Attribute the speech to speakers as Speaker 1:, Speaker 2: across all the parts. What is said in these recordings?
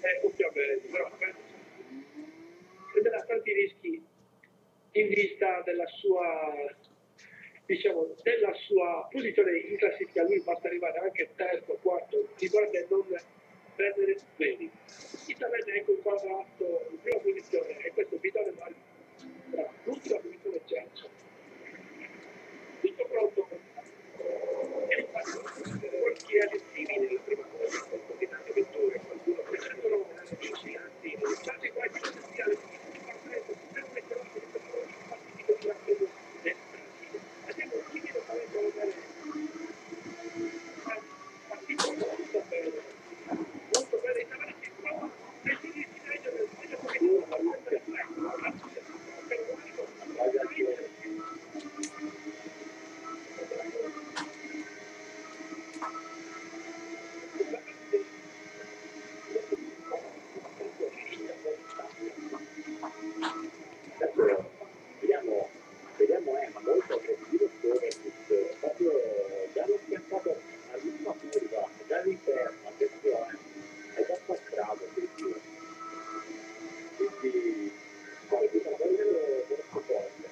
Speaker 1: ovviamente, però prenderà tanti rischi in vista della sua, diciamo, della sua posizione in classifica. Lui basta arrivare anche terzo, quarto, l'importante è non prendere vedi. Inizialmente ecco inquadrato in prima posizione e questo Vitale Mari, l'ultima posizione Cercio. Tutto pronto e infatti molti aggettivi nella prima posizione, così tante vetture, qualcuno prendono vicinanti, tanti qua in potenziale, per mettere la posizione, infatti di la destra. Abbiamo immediatamente vedere partito molto bene in avanti qua, e si riesce a leggere meglio come
Speaker 2: vediamo ma molto aggressivo proprio già l'ho schiantato all'ultima curva, già all'interno, attenzione, è già passato addirittura. Quindi qualcuno molto forte.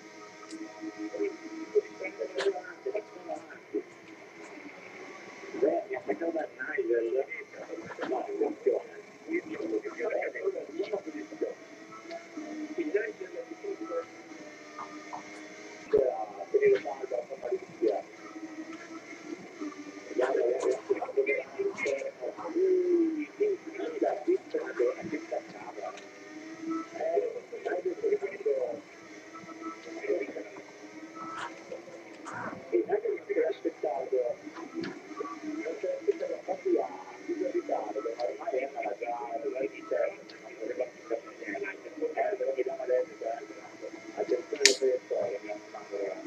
Speaker 2: Mi ha attaccato da Nigel, no, attenzione, quindi non lo più bene, prima posizione. Per il saldo a Marizia, la pista che staccava, e anche che si era aspettato, non c'è aspettato infatti a ritardo, ma ormai era già iniziato, però vediamo adesso, attenzione alle traiettorie, mi raccomando.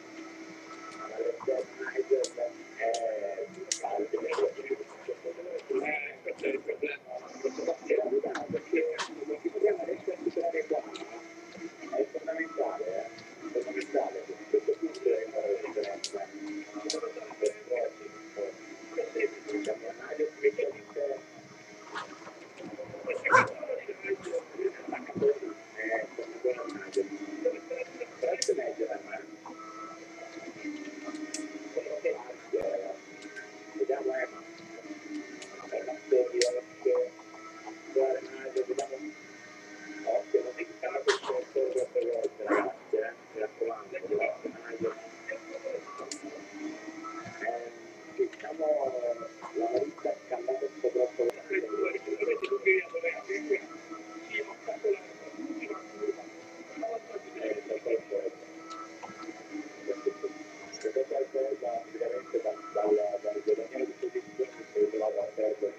Speaker 2: È fondamentale, fondamentale, questo punto è la differenza. Vediamo Emma, occhio, non diccano che c'è solo per volte ragazzi, mi raccomando, diciamo la Marizia ha scambiato un po' troppo le c'è qualcosa veramente dal guadagnare di posizione che si è trovato a perdere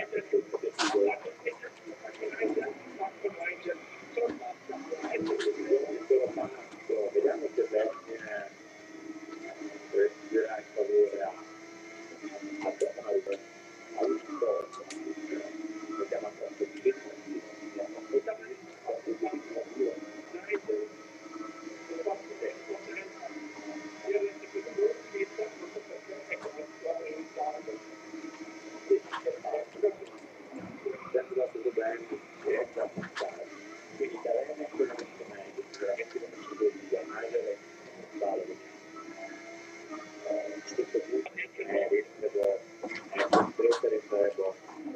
Speaker 2: vediamo se Vergine respiderà in favore a Donald a Winston, vediamo ancora quindi Calene è quello che meglio, sicuramente come ci devo dire, Nigel e Gonzalo. A questo punto riesco a prendere poco.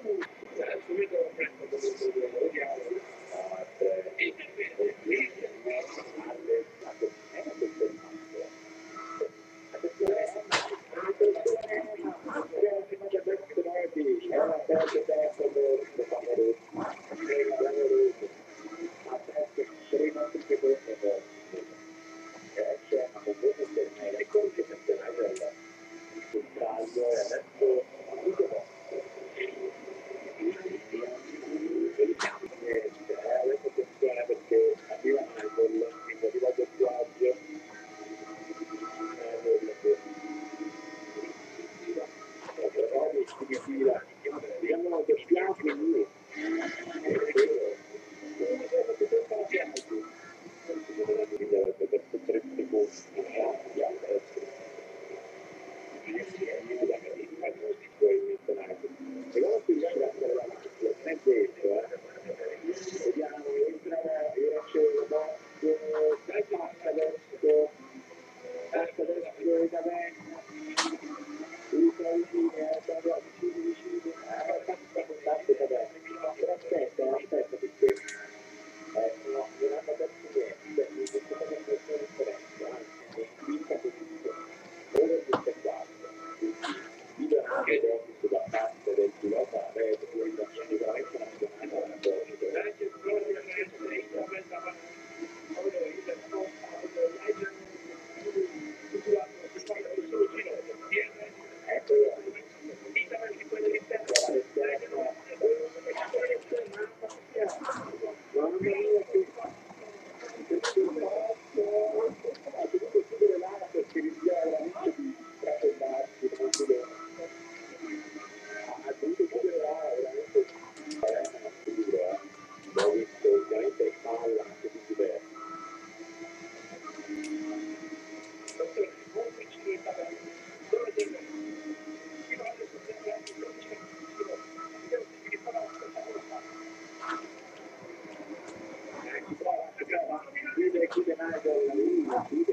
Speaker 2: Perché arriva Michael, quindi arriva il doppiaggio, però di fila, vediamo doppiaggio lui, è vero. Nigel, lui